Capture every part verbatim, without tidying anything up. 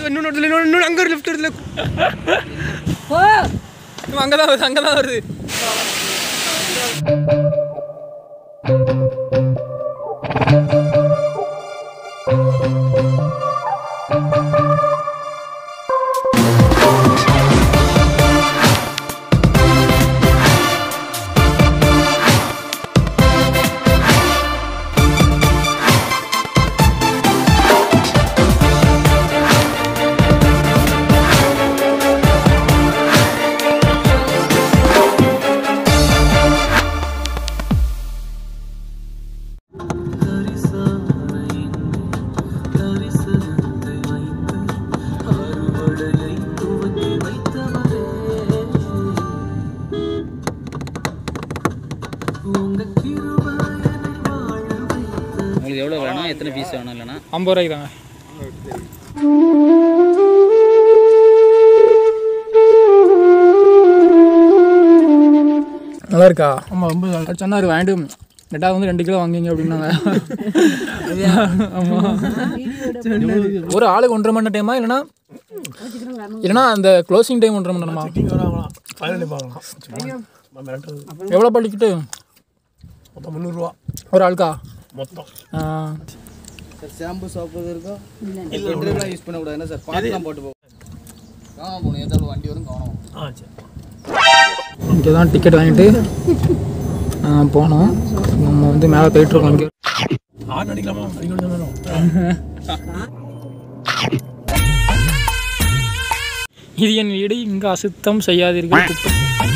இன்னொன்று இன்னொன்று இன்னொன்று அங்கே ஒரு லிஃப்ட் இருக்குல்ல. அங்கே தான் வருது அங்கே தான் வருது. உங்களுக்கு எவ்வளோ வேணும், எத்தனை பீஸ் வேணும்? இல்லைன்னா ஐம்பது ரூபாய்க்கு தாங்க. நல்லா இருக்கா? ஆமாம், ரொம்ப சொன்னார். வாங்கிட்டு ரெண்டாவது வந்து ரெண்டு கிலோ வாங்கிங்க அப்படின்னாங்க. ஆமாம், ஒரு ஆளுக்கு ஒன்றரை மணி டைமா இல்லைன்னா இல்லைன்னா அந்த க்ளோசிங் டைம் ஒன்றரை மணி நேரமா? எவ்வளோ படிக்கிட்டு? மொத்தம் முந்நூறுரூவா ஒரு ஆளுக்கா மொத்தம். ஆ சார் ஷாம்பு சோப்பு இருக்கும் இல்லை, யூஸ் பண்ணக்கூடாது. என்ன சார் பாட்டுலாம் போட்டு போகும். கவனம் போகணும், ஏதாவது வண்டி வரும் கவனம். ஆ சரி. இங்கே தான் டிக்கெட் வாங்கிட்டு போனோம். நம்ம வந்து மேலே போயிட்டுருக்கோம். இங்கே ஆறு அடிக்கலாமா? இது என் வீடு, இங்கே அசுத்தம் செய்யாதீர்கள். குப்பை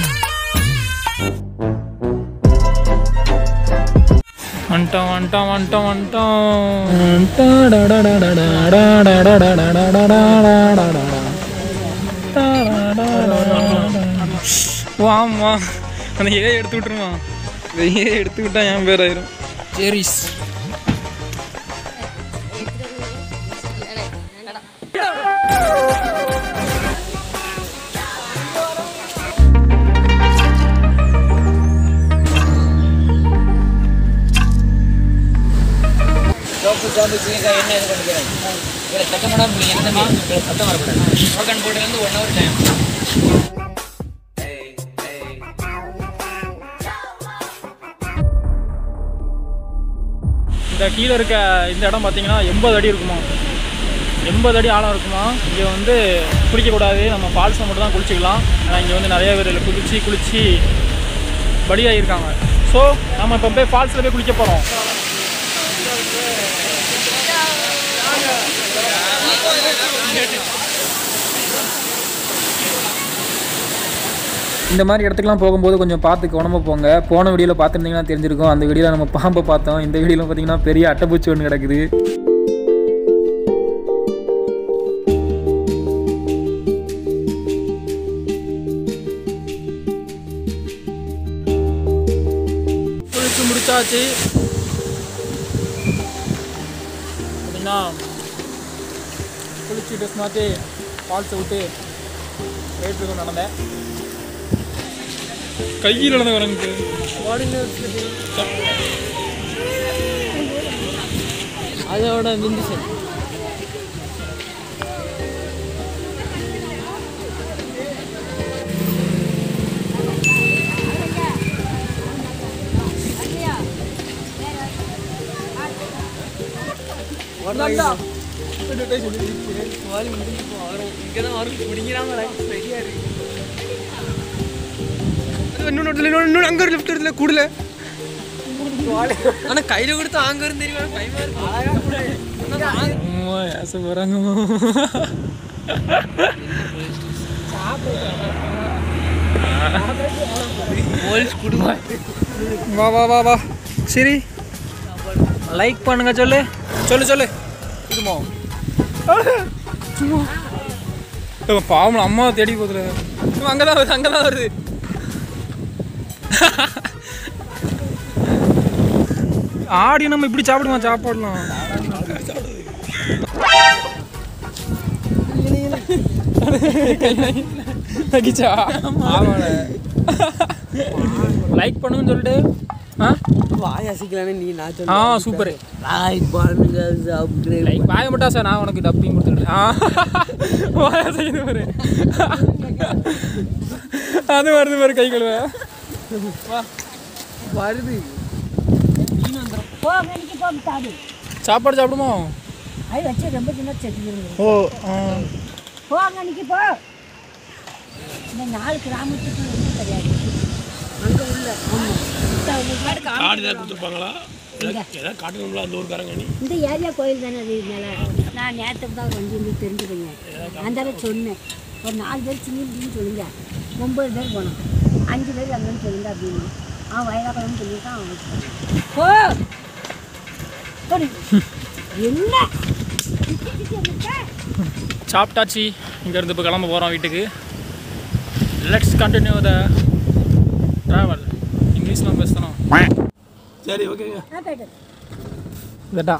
வந்துட்டோம் வந்துட்டோம் வந்துட்டோம் வந்துட்டோம். வாமா, அந்த ஏ எடுத்து விட்டுருமா? இந்த ஏ எடுத்து விட்டா என் பேர் ஆயிரும். ஜெரிஷ் சோப்பு சோப்பு சீக்கிரம் என்ன இது பண்ணிக்கிறேன். இதில் சத்தம் போட முடியும். என்னமா சத்தம் வரக்கூடாது. டோக்கன் போட்டுலேருந்து ஒன் ஹவர் டைம். இந்த கீழே இருக்க இந்த இடம் பார்த்தீங்கன்னா எண்பது அடி இருக்குமா? எண்பது அடி ஆழம் இருக்குமா? இங்கே வந்து குளிக்கக்கூடாது, நம்ம ஃபால்ஸை மட்டும் தான் குளிச்சிக்கலாம். ஆனால் இங்கே வந்து நிறைய பேர் குளிச்சு குளிச்சு படியாகிருக்காங்க. ஸோ நம்ம இப்போ போய் ஃபால்ஸில் போய் குளிக்க போகிறோம். இந்த மாதிரி இடத்துக்குலாம் போகும்போது கொஞ்சம் பார்த்து கவனமாக போங்க. போன வீடியோவில் பார்த்துருந்தீங்கன்னா தெரிஞ்சிருக்கும். அந்த வீடியோவில் நம்ம பாம்பை பார்த்தோம். இந்த வீடியோவில் பார்த்தீங்கன்னா பெரிய அட்டைப்பூச்சி ஒன்று கிடக்குது. குளிச்சு முடிச்சாச்சு. பார்த்தீங்கன்னா குளிச்சு ட்ரெஸ் மாற்றி ஃபால்ஸை விட்டு போயிட்டு நடந்தேன். கையில் நடந்த வரங்க அதோட மிஞ்சி இங்கதான் வரும் முடிங்கிறாங்க. சரியா இருக்கு. இன்னொன்று அங்கே ஒரு லிஃப்ட் இருக்குல்ல கூடல. ஆனால் கையில் கொடுத்து அங்கே இருந்து தெரியும். ஆசை போகிறாங்க. வா வா வா வா. சரி, லைக் பண்ணுங்க. சொல்லு சொல்லு சொல்லு. இதுமா பாவம் அம்மா தேடி போகுதுல. அங்கே தான் வருது அங்கே தான் வருது. ஆடி நம்ம இப்படி சாப்பிடுவோம். சாப்பாடலாம் லைக் பண்ணுன்னு சொல்லிட்டு ஆ வாய் அசைக்கலானே நீ நான் ஆ சூப்பர் லைக் பண்ணுங்க சப்ஸ்கிரைப் லைக் வாய மட்டும் சார் நான் உனக்கு டப்பிங் கொடுத்துட்டேன் ஆ வாய செய்து பாரு அது வருது பாரு கை கழுவ வா வருது சாப்பாடு சாப்பிடுமா அது வச்சு ரொம்ப சின்ன செட்டு ஓ போங்க அன்னைக்கு போ இந்த நாலு கிராமத்துக்கு ஒன்றும் கிடையாது அங்கே உள்ள கொடுத்துருப்பாங்களா ஏதாவது காட்டணும்ல அந்த ஊருக்காரங்க நீ இந்த ஏரியா கோயில் தானே அது மேலே நான் நேரத்துக்கு தான் வந்து இருந்து தெரிஞ்சுக்கோங்க அந்த சொன்னேன் ஒரு நாலு பேர் சின்ன சொல்லுங்க ஒம்பது பேர் போனோம் அஞ்சு பேர் அங்கேன்னு சொல்லுங்க அப்படின்னு அவன் வயதாக்கணும்னு சொல்லியிருக்கான் அவன் போ என்ன சாப்பிட்டாச்சு இங்கேருந்து இப்போ கிளம்ப போகிறோம் வீட்டுக்கு லெட்ஸ் கண்டினியூ த ட்ராவல் இங்கிலீஷ்லாம் பேசணும் சரி ஓகேங்க இதட்டா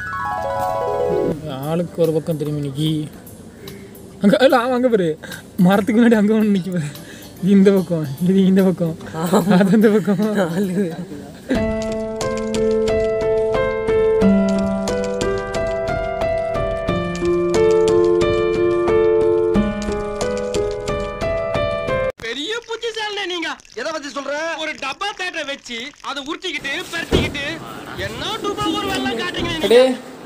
ஆளுக்கு ஒரு பக்கம் திரும்பி நிற்கி அங்கே இல்லை அவன் அங்கே பாரு மரத்துக்கு முன்னாடி அங்கே ஒன்று நிற்கி பாரு இது இந்த பக்கம் இது இந்த பக்கம் அது இந்த பக்கம் பெரிய புத்திசாலி நீங்க எதை பத்தி சொல்ற ஒரு டப்பா தேட்டரை வச்சு அதை உருட்டிக்கிட்டு பரட்டிக்கிட்டு என்ன டூபா ஒரு வெள்ளம் காட்டுறீங்க அடே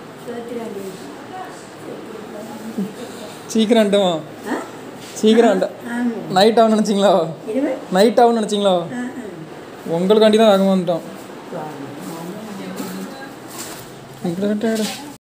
சீக்கிரம் வந்துட்டோமா சீக்கிரம் வந்துட்டோம் நைட் ஆகும்னு நினச்சிங்களா நைட் ஆகும்னு நினச்சிங்களா உங்களுக்காண்டி தான் வேகமாக வந்துட்டோம்